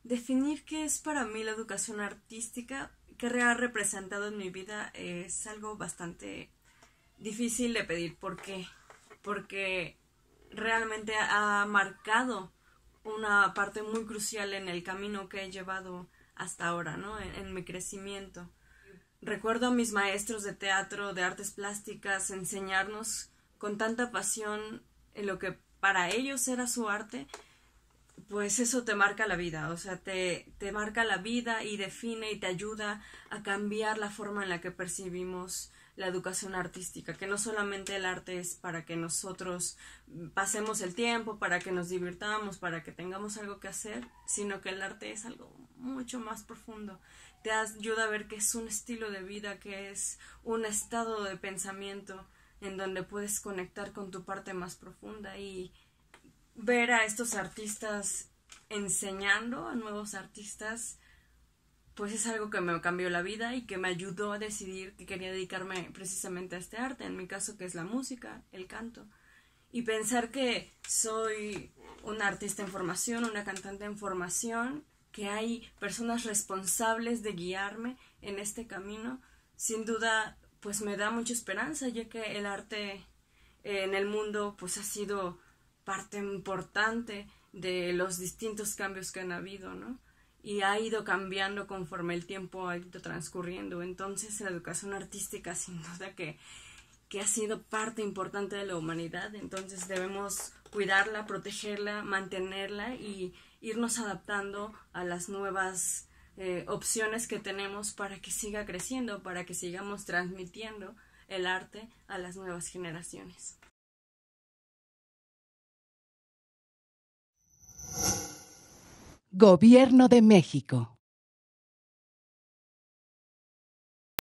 Definir qué es para mí la educación artística, qué ha representado en mi vida, es algo bastante difícil de pedir. ¿Por qué? Porque realmente ha marcado una parte muy crucial en el camino que he llevado hasta ahora, ¿no? En mi crecimiento. Recuerdo a mis maestros de teatro, de artes plásticas, enseñarnos con tanta pasión en lo que para ellos era su arte, pues eso te marca la vida, o sea, te marca la vida y define y te ayuda a cambiar la forma en la que percibimos la educación artística, que no solamente el arte es para que nosotros pasemos el tiempo, para que nos divirtamos, para que tengamos algo que hacer, sino que el arte es algo mucho más profundo. Te ayuda a ver que es un estilo de vida, que es un estado de pensamiento en donde puedes conectar con tu parte más profunda y ver a estos artistas enseñando a nuevos artistas, pues es algo que me cambió la vida y que me ayudó a decidir que quería dedicarme precisamente a este arte, en mi caso que es la música, el canto, y pensar que soy una artista en formación, una cantante en formación, que hay personas responsables de guiarme en este camino, sin duda pues me da mucha esperanza, ya que el arte en el mundo pues ha sido parte importante de los distintos cambios que han habido, ¿no? Y ha ido cambiando conforme el tiempo ha ido transcurriendo. Entonces la educación artística sin duda que ha sido parte importante de la humanidad. Entonces debemos cuidarla, protegerla, mantenerla y irnos adaptando a las nuevas opciones que tenemos para que siga creciendo, para que sigamos transmitiendo el arte a las nuevas generaciones. Gobierno de México.